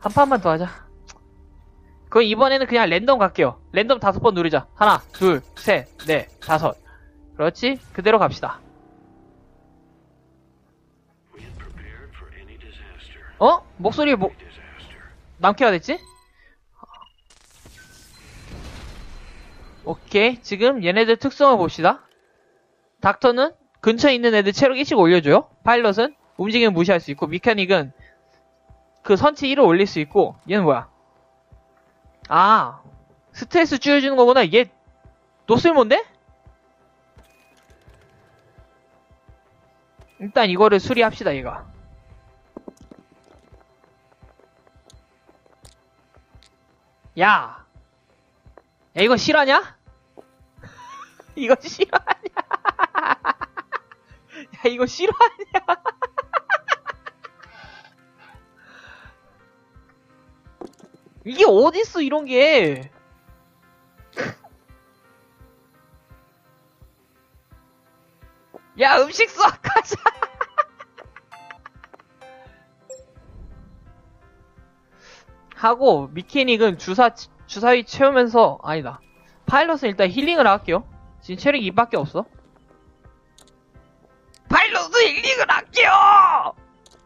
한 판만 더 하자. 그럼 이번에는 그냥 랜덤 갈게요. 랜덤 5번 누르자. 하나, 둘, 셋, 넷, 다섯. 그렇지? 그대로 갑시다. 어? 목소리 뭐 남캐가 됐지? 오케이. 지금 얘네들 특성을 봅시다. 닥터는 근처에 있는 애들 체력 1씩 올려줘요. 파일럿은 움직임을 무시할 수 있고, 미케닉은 그 선체 1을 올릴 수 있고. 얘는 뭐야? 아, 스트레스 줄여주는 거구나. 얘 노쓸몬데? 일단 이거를 수리합시다. 얘가 야 이거 실화냐? 이거 실화냐? 야 이거 실화냐? 이게 어딨어 이런게. 야 음식 수확하자. 하고 미케닉은 주사위 채우면서. 아니다, 파일럿은 일단 힐링을 할게요. 지금 체력 2밖에 없어. 파일럿은 힐링을 할게요.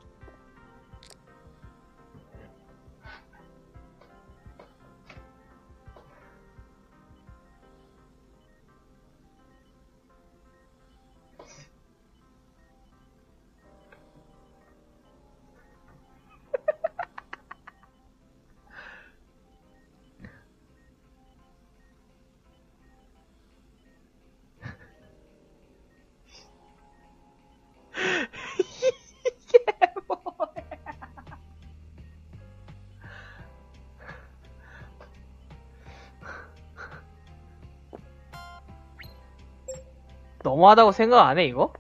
너무하다고 생각 안 해, 이거?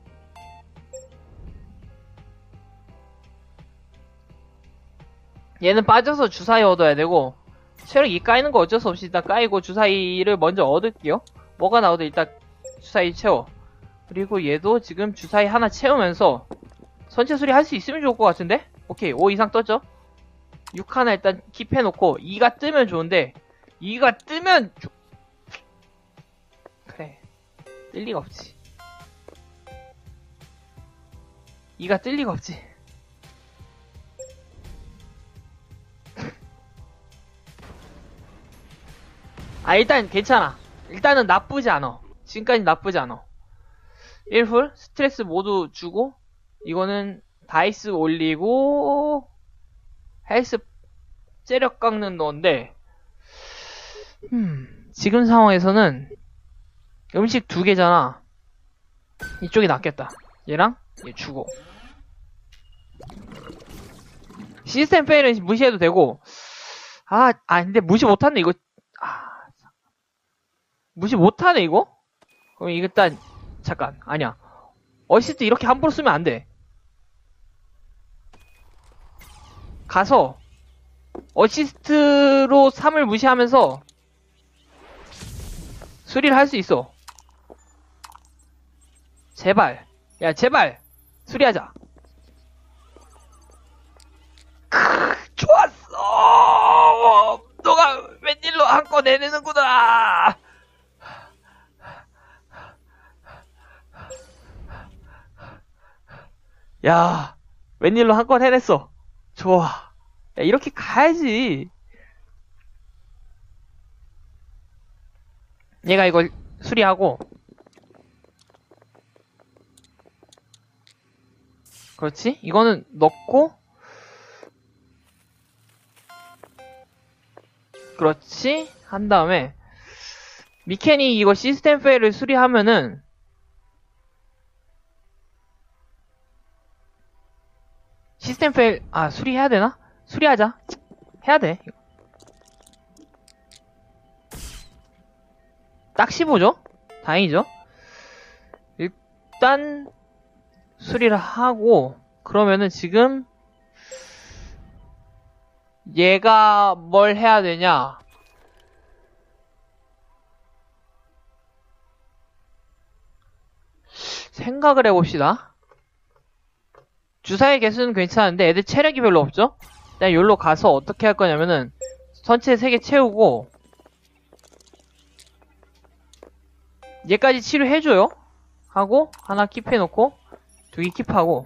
얘는 빠져서 주사위 얻어야 되고, 체력 2 까이는 거 어쩔 수 없이 일단 까이고, 주사위를 먼저 얻을게요. 뭐가 나오든 일단 주사위 채워. 그리고 얘도 지금 주사위 하나 채우면서 선체 수리 할 수 있으면 좋을 것 같은데? 오케이, 5 이상 떴죠? 6 하나 일단 킵해놓고, 2가 뜨면 좋은데, 2가 뜨면 그래, 뜰 리가 없지. 2가 뜰 리가 없지. 아, 일단 괜찮아. 일단은 나쁘지 않아. 지금까지 나쁘지 않아. 1훌 스트레스 모두 주고, 이거는 다이스 올리고 헬스 체력 깎는 건데, 지금 상황에서는 음식 2개잖아. 이쪽이 낫겠다. 얘랑 얘 주고. 시스템 페일은 무시해도 되고. 근데 무시 못하네 이거. 무시 못하네 이거? 그럼 일단 잠깐, 아니야, 어시스트 이렇게 함부로 쓰면 안돼. 가서 어시스트로 3을 무시하면서 수리를 할 수 있어. 제발, 야 제발 수리하자. 좋았어. 너가 웬일로 한껏 내내는구나. 야, 웬일로 한건 해냈어. 좋아. 야, 이렇게 가야지. 얘가 이걸 수리하고. 그렇지? 이거는 넣고. 그렇지? 한 다음에 미케닉 이거 시스템 페일을 수리하면은, 시스템 페일, 수리해야 되나? 수리하자. 해야 돼. 딱 15죠? 다행이죠? 일단 수리를 하고, 그러면은 지금 얘가 뭘 해야 되냐? 생각을 해봅시다. 주사위 개수는 괜찮은데 애들 체력이 별로 없죠? 일단 여기로 가서 어떻게 할 거냐면은 선체 3개 채우고 얘까지 치료해줘요. 하고 하나 킵해놓고 2개 킵하고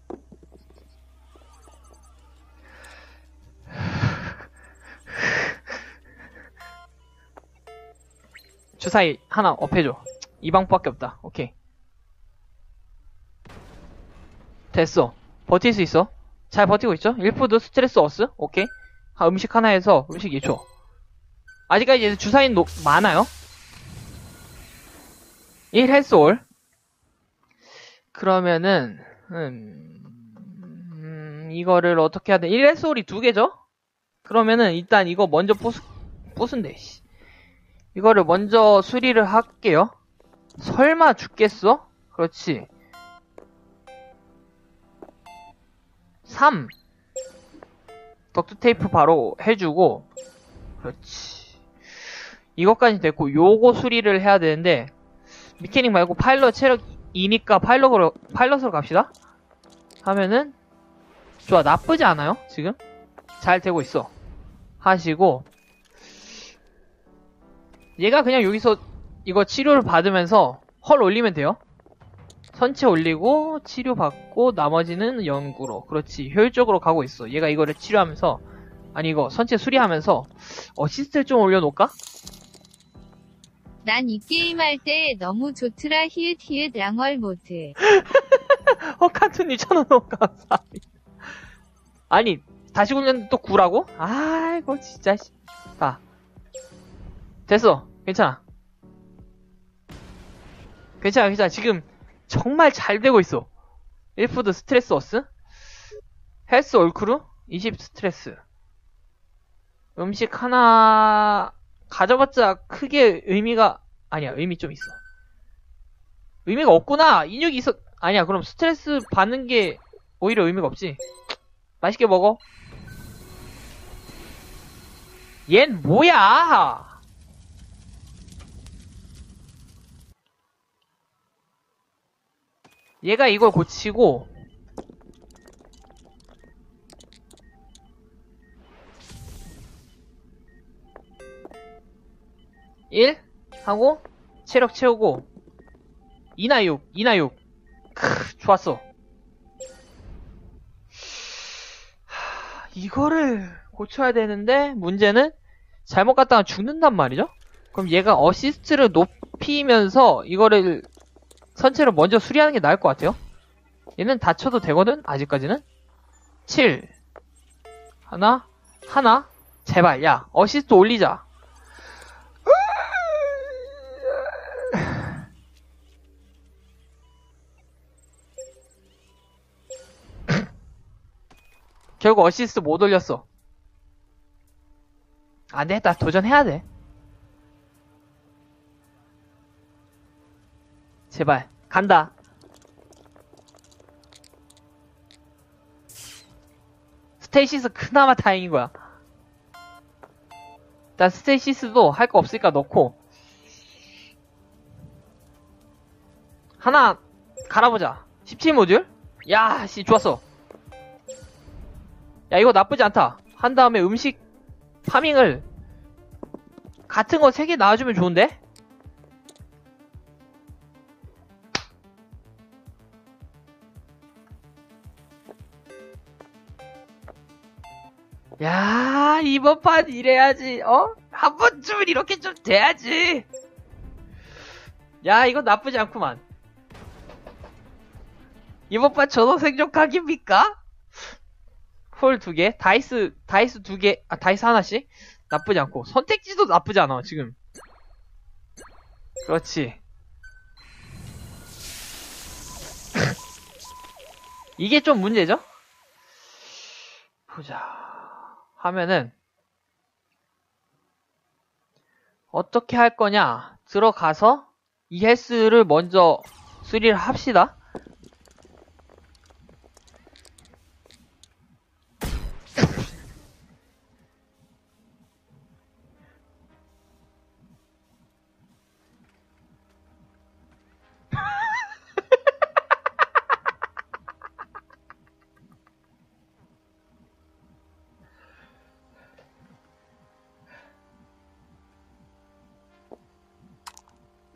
주사위 하나 업해줘. 이 방법밖에 없다. 오케이. 됐어. 버틸 수 있어. 잘 버티고 있죠? 1푸드 스트레스 어스. 오케이. 음식 하나 해서 음식 2초. 아직까지 주사위는 많아요. 1 헬스 올. 그러면은 이거를 어떻게 해야 돼? 1 헬스 올이 2개죠? 그러면은 일단 이거 먼저 부순대. 이거를 먼저 수리를 할게요. 설마 죽겠어? 그렇지. 3 덕트 테이프 바로 해주고 그렇지. 이것까지 됐고 요거 수리를 해야 되는데 미케닉 말고 파일럿 체력 2니까 파일럿으로 갑시다. 하면은 좋아. 나쁘지 않아요. 지금 잘 되고 있어. 하시고 얘가 그냥 여기서 이거 치료를 받으면서 헐 올리면 돼요. 선체 올리고 치료받고 나머지는 연구로. 그렇지. 효율적으로 가고 있어. 얘가 이거를 치료하면서 아니 이거 선체 수리하면서 어시스트를 좀 올려놓을까? 난 이 게임 할 때 너무 좋더라. 히읗 랑얼 모드. 카툰님 1,000원 너무 감사합니다. 아니 다시 굴렸는데 또 9라고? 아이고 진짜. 자 됐어. 괜찮아. 괜찮아. 지금 정말 잘 되고 있어. 1푸드 스트레스 어스 헬스 올크루 20 스트레스 음식 하나 가져봤자 크게 의미가 아니야. 의미 좀 있어. 의미가 없구나. 인육이 있어. 아니야. 그럼 스트레스 받는 게 오히려 의미가 없지. 맛있게 먹어. 얜 뭐야? 얘가 이걸 고치고 (1) 하고 체력 채우고 2나 6 좋았어. 이거를 고쳐야 되는데 문제는 잘못 갔다가 죽는단 말이죠. 그럼 얘가 어시스트를 높이면서 이거를 선체를 먼저 수리하는 게 나을 것 같아요. 얘는 다쳐도 되거든. 아직까지는 7 하나 제발 야 어시스트 올리자. 결국 어시스트 못 올렸어. 안 되겠다. 도전해야 돼. 제발 간다. 스테이시스 그나마 다행인 거야. 일단 스테이시스도 할 거 없으니까 넣고 하나 갈아보자. 17모듈? 야, 씨, 좋았어. 야, 이거 나쁘지 않다. 한 다음에 음식 파밍을 같은 거 3개 나와주면 좋은데? 야, 이번 판 이래야지. 한 번쯤은 이렇게 좀 돼야지. 야, 이거 나쁘지 않구만. 이번 판 전원 생존 각입니까? 폴 2개, 다이스 2개, 다이스 하나씩? 나쁘지 않고. 선택지도 나쁘지 않아, 지금. 그렇지. 이게 좀 문제죠? 보자. 하면은, 어떻게 할 거냐? 들어가서, 이 헬스를 먼저 수리를 합시다.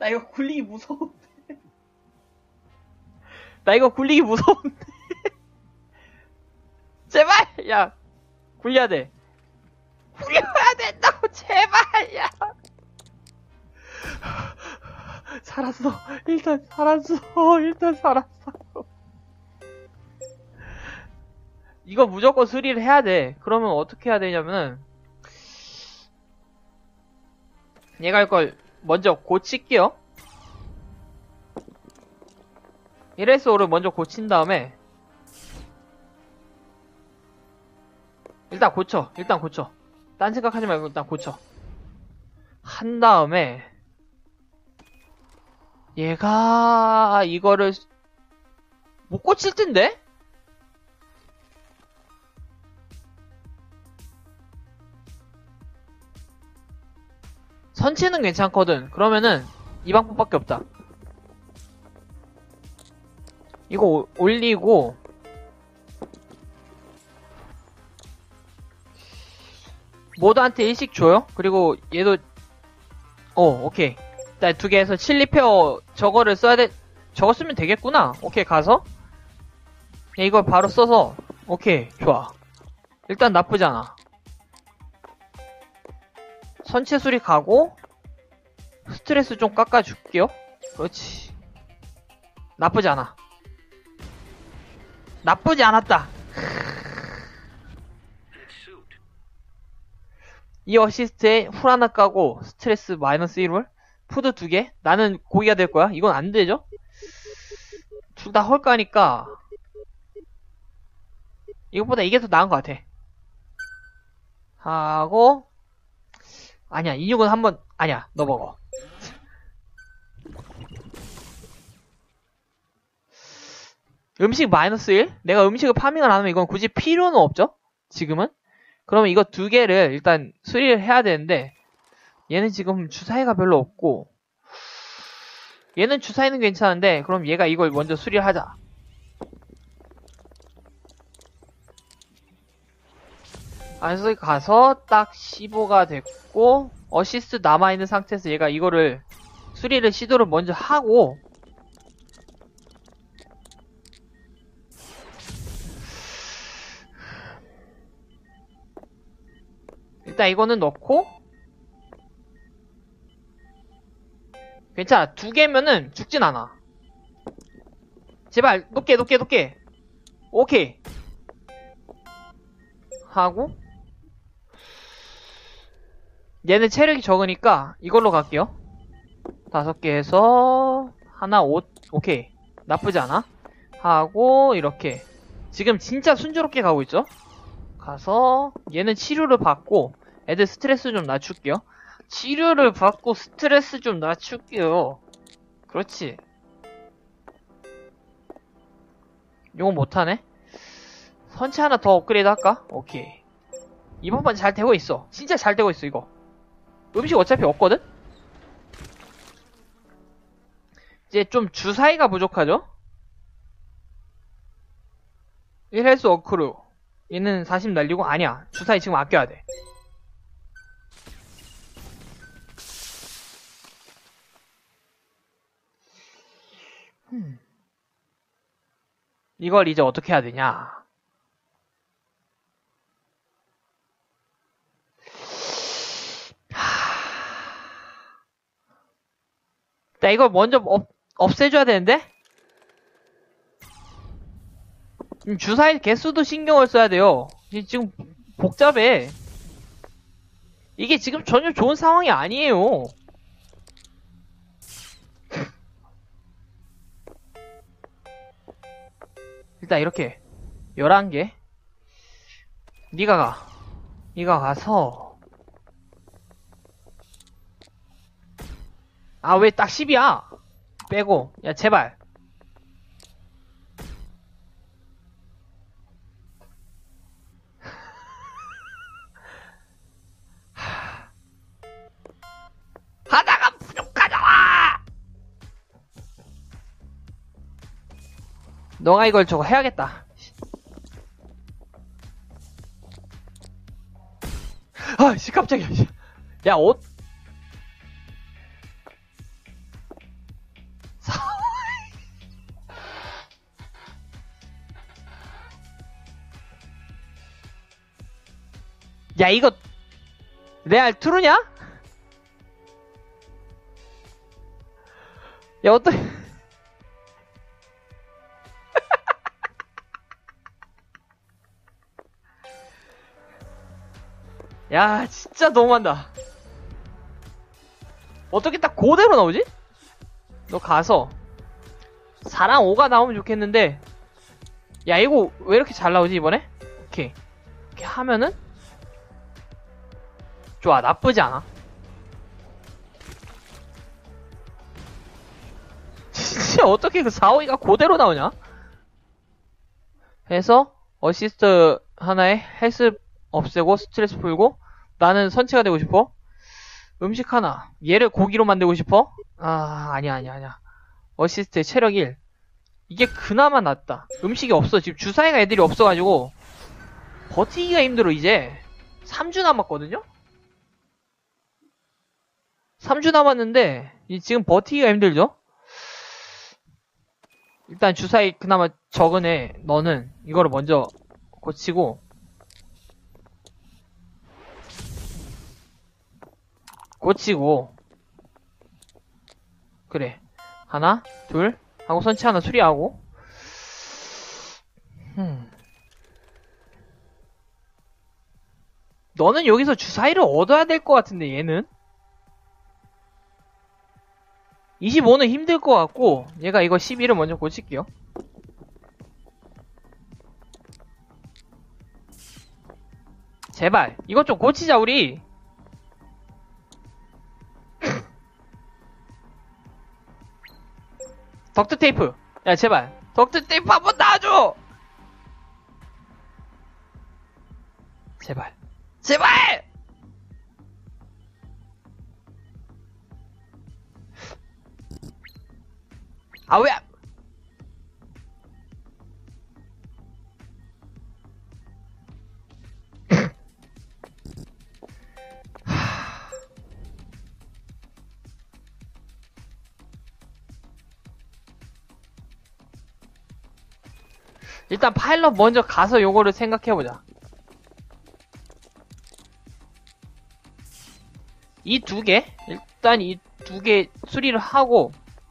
나 이거 굴리기 무서운데. 나 이거 굴리기 무서운데. 제발! 야, 굴려야 돼. 굴려야 된다고, 제발! 야! 살았어. 일단 살았어. 이거 무조건 수리를 해야 돼. 그러면 어떻게 해야 되냐면은, 얘가 이걸 먼저 고칠게요. 이레스오를 먼저 고친 다음에, 일단 고쳐. 딴 생각하지 말고 일단 고쳐. 한 다음에, 얘가 이거를 못 고칠 텐데? 선체는 괜찮거든. 그러면은 이 방법밖에 없다. 이거 올리고 모드한테 일씩 줘요. 그리고 얘도 오케이. 일단 2개 해서 칠리페어 저거를 써야 돼. 저거 쓰면 되겠구나. 오케이, 가서 이걸 바로 써서 오케이, 좋아. 일단 나쁘지 않아. 선체 수리 가고 스트레스 좀 깎아줄게요. 그렇지. 나쁘지 않아. 나쁘지 않았다. 이 어시스트에 훌 하나 까고 스트레스 마이너스 1월 푸드 2개? 나는 고기가 될 거야? 이건 안 되죠? 둘 다 헐까니까 이것보다 이게 더 나은 것 같아. 하고 아니야, 인육은 한번 아니야, 너 먹어. 음식 마이너스 1? 내가 음식을 파밍을 안 하면 이건 굳이 필요는 없죠? 지금은? 그러면 이거 2개를 일단 수리를 해야 되는데 얘는 지금 주사위가 별로 없고 얘는 주사위는 괜찮은데 그럼 얘가 이걸 먼저 수리를 하자. 안에서 가서 딱 15가 됐고 어시스트 남아있는 상태에서 얘가 이거를 수리를 시도를 먼저 하고 일단 이거는 넣고 괜찮아. 2개면은 죽진 않아. 제발 높게 오케이 하고 얘는 체력이 적으니까 이걸로 갈게요. 5개 해서 하나 5 오케이, 나쁘지 않아. 하고 이렇게 지금 진짜 순조롭게 가고 있죠. 가서 얘는 치료를 받고 애들 스트레스 좀 낮출게요. 치료를 받고 스트레스 좀 낮출게요. 그렇지. 이건 못하네. 선체 하나 더 업그레이드 할까? 오케이. 이번만 잘 되고 있어. 진짜 잘 되고 있어. 이거 음식 어차피 없거든? 이제 좀 주사위가 부족하죠? 1헬스 어크루 얘는 40 날리고 아니야, 주사위 지금 아껴야 돼. 이걸 이제 어떻게 해야 되냐. 나 이걸 먼저 없애줘야 되는데? 주사위 개수도 신경을 써야 돼요. 지금 복잡해. 이게 지금 전혀 좋은 상황이 아니에요. 일단 이렇게 11개 니가 가서 아, 왜 딱 10이야? 빼고 야 제발 하다가 부족하잖아. 너가 이걸 저거 해야겠다. 아씨 깜짝이야. 야, 옷 야, 이거, 레알 트루냐? 야, 어떡해. 야, 진짜 너무한다. 어떻게 딱 그대로 나오지? 너 가서 4랑 5가 나오면 좋겠는데, 야, 이거 왜 이렇게 잘 나오지, 이번에? 오케이. 이렇게 하면은 좋아, 나쁘지 않아. 진짜 어떻게 그 4, 5가 그대로 나오냐? 해서 어시스트 하나에 헬스 없애고 스트레스 풀고, 나는 선체가 되고 싶어. 음식 하나, 얘를 고기로 만들고 싶어. 아니야. 어시스트에 체력 1. 이게 그나마 낫다. 음식이 없어. 지금 주사위가 애들이 없어가지고 버티기가 힘들어. 이제 3주 남았거든요? 3주 남았는데 지금 버티기가 힘들죠? 일단 주사위 그나마 적은 애 너는 이거를 먼저 고치고, 그래, 하나 둘 하고 선체 하나 수리하고. 너는 여기서 주사위를 얻어야 될 것 같은데, 얘는 25는 힘들 것 같고, 얘가 이거 11을 먼저 고칠게요. 제발 이것 좀 고치자 우리. 덕트 테이프, 야 제발 덕트 테이프 한번 놔줘. 제발. 아, 왜? 일단 파일럿 먼저 가서 요거를 생각해보자. 이 두 개? 일단 이 두 개 수리를 하고,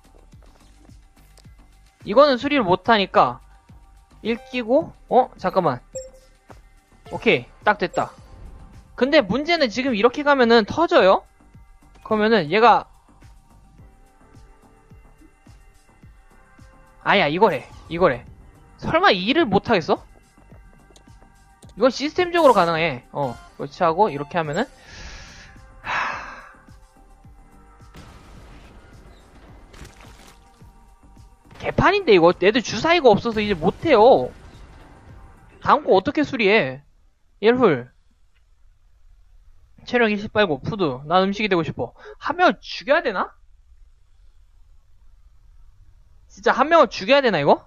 이거는 수리를 못하니까 1 끼고, 잠깐만. 오케이, 딱 됐다. 근데 문제는 지금 이렇게 가면은 터져요? 그러면은 얘가, 아야, 이거래. 설마 2를 못하겠어? 이건 시스템적으로 가능해. 그렇지 하고 이렇게 하면은, 개판인데 이거. 애들 주사위가 없어서 이제 못해요. 다음 거 어떻게 수리해? 1훌 체력 20 빨고 푸드. 난 음식이 되고 싶어. 한 명을 죽여야 되나? 진짜 한 명을 죽여야 되나 이거?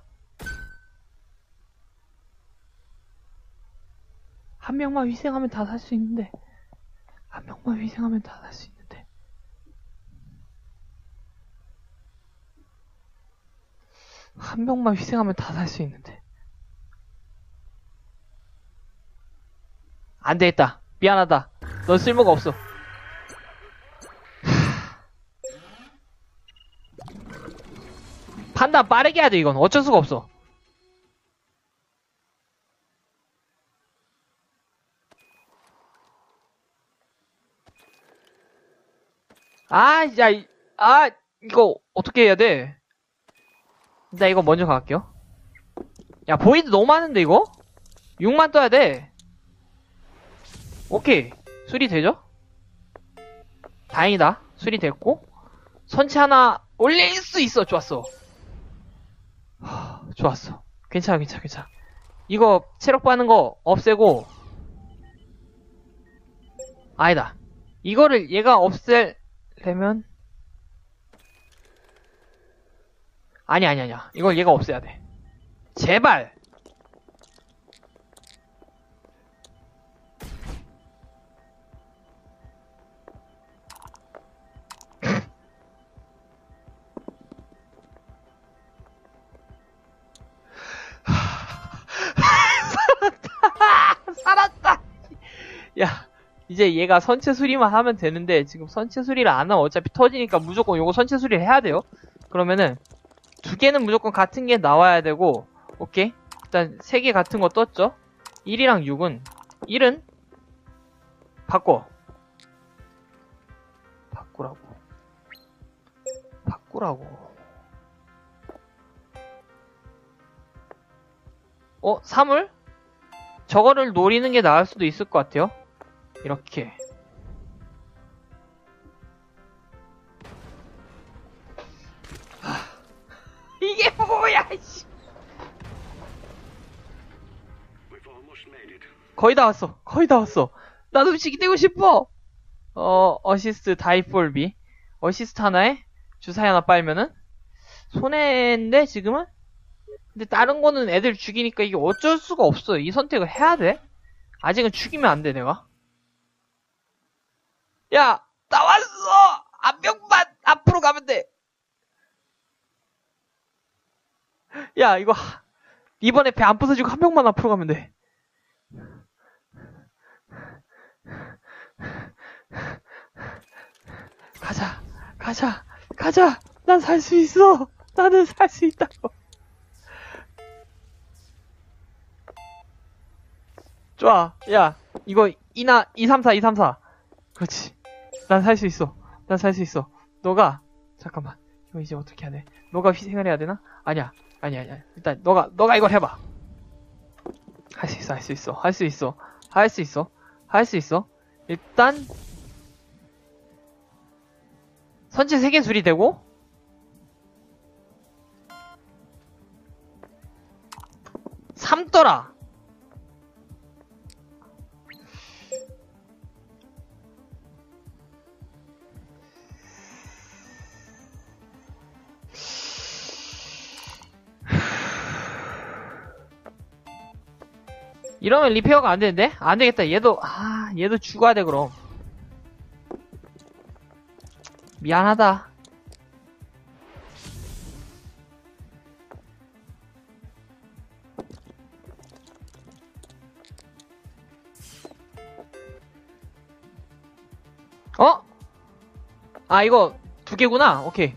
한 명만 희생하면 다 살 수 있는데. 한 명만 희생하면 다 살 수 있는데. 한 명만 희생하면 다 살 수 있는데. 안 되겠다. 미안하다. 넌 쓸모가 없어. 판단 빠르게 해야 돼, 이건. 어쩔 수가 없어. 이거 어떻게 해야 돼? 나 이거 먼저 갈게요. 야, 보이드 너무 많은데, 이거? 6만 떠야 돼. 오케이. 수리되죠? 다행이다. 수리됐고. 선체 하나 올릴 수 있어. 좋았어. 좋았어. 괜찮아. 이거 체력 빠는 거 없애고. 아니다. 이거를 얘가 없애려면, 아니야. 이걸 얘가 없애야 돼. 제발. 살았다. 야, 이제 얘가 선체 수리만 하면 되는데, 지금 선체 수리를 안 하면 어차피 터지니까 무조건 요거 선체 수리를 해야 돼요. 그러면은, 2개는 무조건 같은 게 나와야 되고, 오케이? 일단, 3개 같은 거 떴죠? 1이랑 6은, 1은, 바꾸라고. 3을? 저거를 노리는 게 나을 수도 있을 것 같아요. 이렇게. 이게 뭐야, 씨. 거의 다 왔어. 나도 음식이 되고 싶어. 어시스트 다이폴비. 어시스트 하나에 주사위 하나 빨면은 손해인데 지금은? 근데 다른 거는 애들 죽이니까 이게 어쩔 수가 없어. 이 선택을 해야 돼. 아직은 죽이면 안 돼, 내가. 야, 나 왔어! 한 명만 앞으로 가면 돼. 야, 이거 이번에 배 안 부서지고 한 명만 앞으로 가면 돼. 가자. 난 살 수 있어. 나는 살 수 있다고. 좋아. 야, 이거 234. 그렇지. 난 살 수 있어. 너가 잠깐만. 이거 이제 어떻게 해야 돼? 너가 희생을 해야 되나? 아니야. 일단 너가 이걸 해봐. 할 수 있어. 일단 선체 3개 수리되고 3 떠라. 이러면 리페어가 안 되는데? 안 되겠다. 얘도 죽어야 돼, 그럼. 미안하다. 이거 2개구나. 오케이.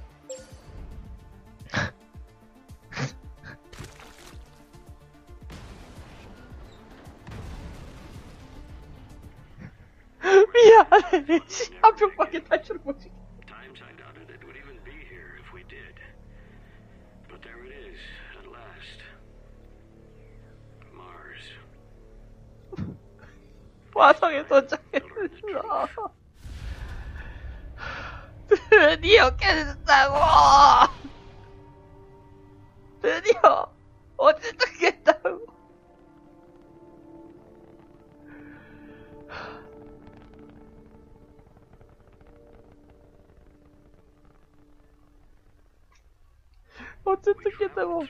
미안해. 한 명밖에 탈출을 못해. 화성에 도착했어. 드디어 깼다고. 드디어 어쨌든 깼다고. 어쨌든 깼다고.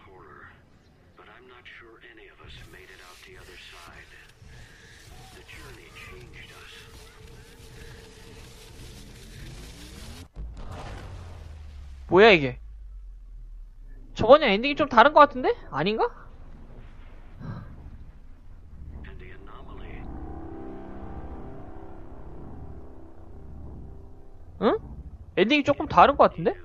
뭐야 이게? 저번에 엔딩이 좀 다른 것 같은데? 아닌가? 응? 엔딩이 조금 다른 것 같은데?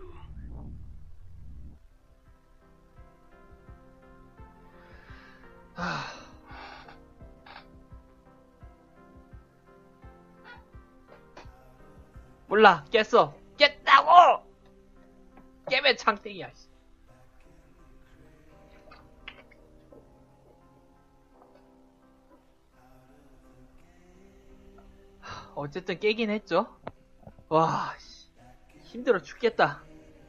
몰라. 깼어. 깼다고! 깨면 창땡이야. 어쨌든 깨긴 했죠. 와, 힘들어 죽겠다.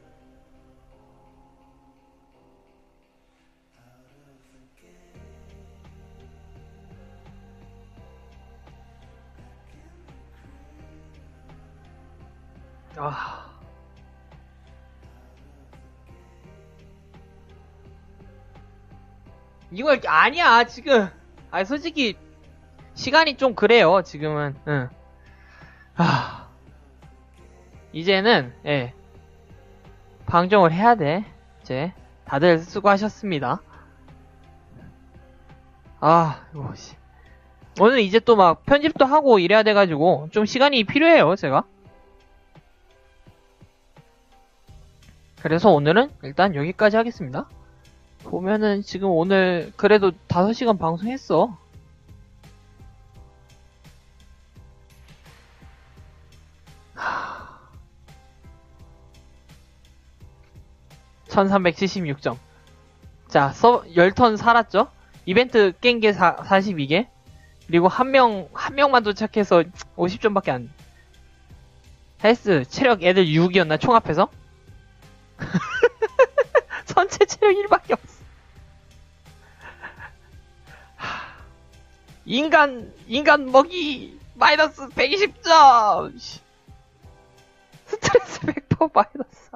이걸 아니야 지금. 솔직히 시간이 좀 그래요 지금은. 응. 이제는 방종을 해야 돼. 이제 다들 수고하셨습니다. 이거 오늘 이제 또 막 편집도 하고 이래야 돼가지고 좀 시간이 필요해요, 제가. 그래서 오늘은 일단 여기까지 하겠습니다. 보면은 지금 오늘 그래도 5시간 방송했어. 1376점. 자, 10턴 살았죠? 이벤트 깬 게 42개. 그리고 한 명만 도착해서 50점밖에 안. 헬스, 체력 애들 6이었나, 총 합해서? 전체 체력 1밖에 없어. 인간 먹이, 마이너스 120점! 스트레스 100% 마이너스.